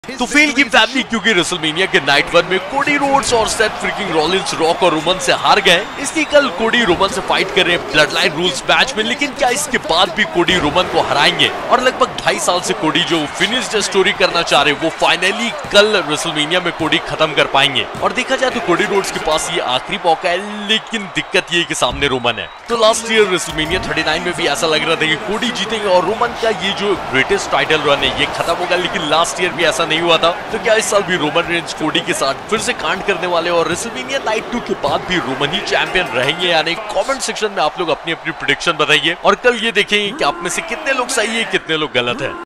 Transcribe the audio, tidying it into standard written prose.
तो फेल की फैमिली क्योंकि रेसलमेनिया के नाइट 1 में कोडी रोड्स और सेथ फ्रीकिंग रॉलिंस रॉक और रोमन से हार गए, इसलिए कल कोडी रोमन से फाइट कर रहे हैं ब्लड लाइन रूल्स मैच में। लेकिन क्या इसके बाद भी कोडी रोमन को हराएंगे? और लगभग 2.5 साल से कोडी जो फिनिश्ड स्टोरी करना चाह रहे वो फाइनली कल रेसलमेनिया में कोडी खत्म कर पाएंगे। और देखा जाए तो कोडी रोड्स के पास ये आखिरी मौका है, लेकिन दिक्कत ये कि सामने रोमन है। तो लास्ट ईयर रेसलमेनिया 39 में भी ऐसा लग रहा था कि कोडी जीतेंगे और रोमन का ये जो ग्रेटेस्ट टाइटल रन है ये खत्म होगा, लेकिन लास्ट ईयर भी ऐसा नहीं हुआ था। तो क्या इस साल भी रोमन रेंज कोडी के साथ फिर से कांड करने वाले और रेसलमेनिया नाइट 2 के बाद भी रोमन ही चैंपियन रहेंगे? यानी कमेंट सेक्शन में आप लोग अपनी अपनी प्रेडिक्शन बताइए और कल ये देखेंगे कि आप में से कितने लोग सही है, कितने लोग गलत है।